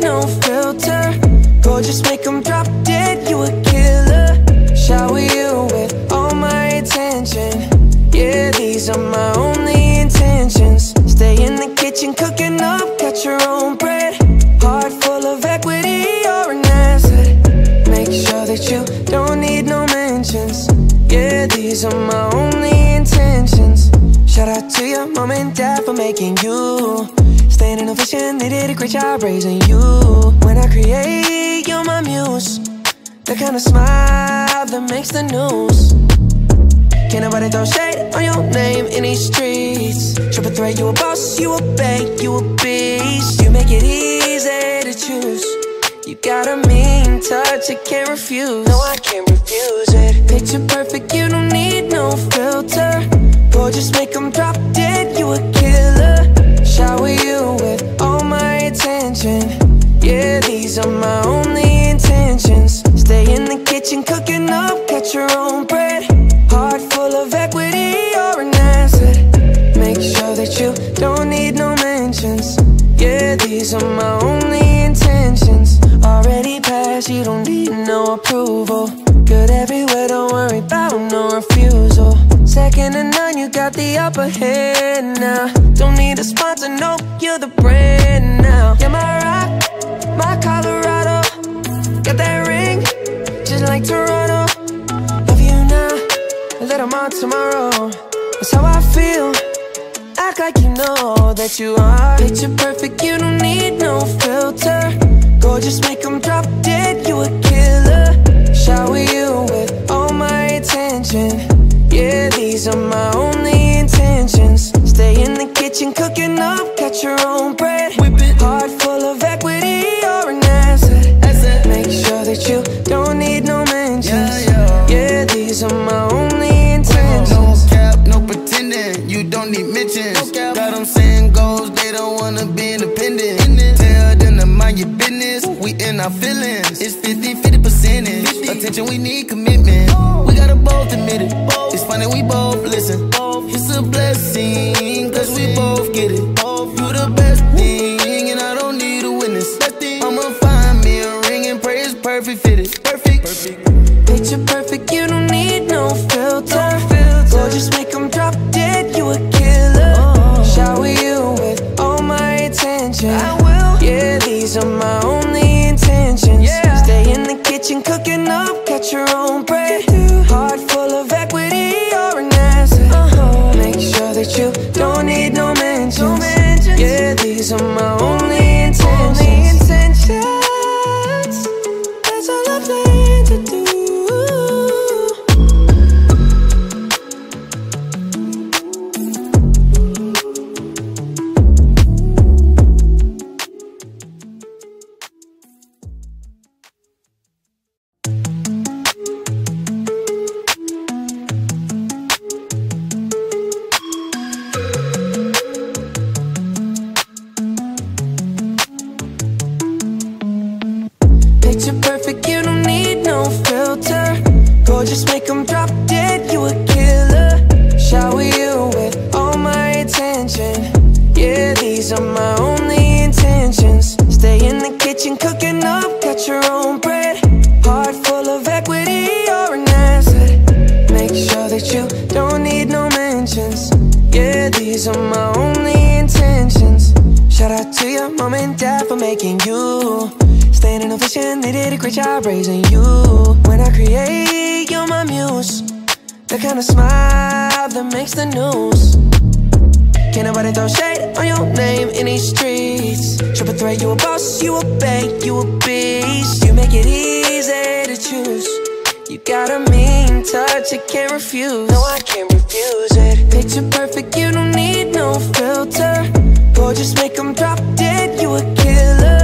no filter. Gorgeous, make them drop dead, you a killer. Shower you with all my attention. Yeah, these are my only intentions. Stay in the kitchen cooking up, got your own bread. Heart full of equity, you're an asset. Make sure that you don't need no mentions. Yeah, these are my only intentions. Shout out to your mom and dad for making you. Staying in a vision, they did a great job raising you. When I create, you're my muse. The kind of smile that makes the news. Can't nobody throw shade on your name in these streets. Triple threat, you a boss, you a bank, you a beast. You make it easy to choose. You got a mean touch, I can't refuse. No, I can't refuse it. Picture perfect, you don't need no filter. Gorgeous, make them drop dead, you a killer. Shower you with all my attention. Yeah, these are my only intentions. Stay in the kitchen cooking up, got your own bread. Heart full of equity, you're an asset. Make sure that you don't need no mentions. Yeah, these are my only intentions. Already passed, you don't need no approval. Good everywhere, don't worry about no refusal. Second to none, you got the upper hand now. Don't need a sponsor, no, you're the brand now. You're my rock, my Colorado. Got that ring, just like Toronto. Love you now, a little more tomorrow. That's how I feel, act like you know that you are. Picture perfect, you don't need no filter. Gorgeous, make them drop dead, you a killer. Shower you with all my attention. Yeah, these are my only intentions. Stay in the kitchen cooking up, got your own bread. Heart full of equity, you're an asset. Make sure that you don't need no mentions. Yeah, these are my only intentions. No cap, no pretending, you don't need mentions. Got them saying goals, they don't wanna be independent. Tell them to mind your business, we in our feelings. It's 50-50%. Attention, we need commitment. We gotta both admit it. It's funny, we both listen. It's a blessing, cause we both get it. You the best thing, and I don't need a witness. I'ma find me a ring and pray it's perfect fitted. Perfect. Picture perfect, you don't need no filter. Gorgeous, make them drop dead, you a killer. Shower you with all my attention. I will. Yeah, these are my only intentions. Stay in the kitchen cooking up, got your own bread. Heart full of equity, you're an asset. Make sure that you don't need no mentions. Yeah, these are my only intentions. That's all I plan to do. Picture perfect, you don't need no filter. Gorgeous, make them drop dead, you a killer. Shower you with all my attention. Yeah, these are my only intentions. Stay in the kitchen cooking up, got your own bread. Heart full of equity, you're an asset. Make sure that you don't need no mentions. Yeah, these are my only intentions. Shout out to your mom and dad for making you. Staying in a vision, they did a great job raising you. When I create, you're my muse. The kind of smile that makes the news. Can't nobody throw shade on your name in these streets. Triple threat, you a boss, you a bank, you a beast. You make it easy to choose. You got a mean touch, I can't refuse. No, I can't refuse it. Picture perfect, you don't need no filter. Gorgeous, make them drop dead, you a killer.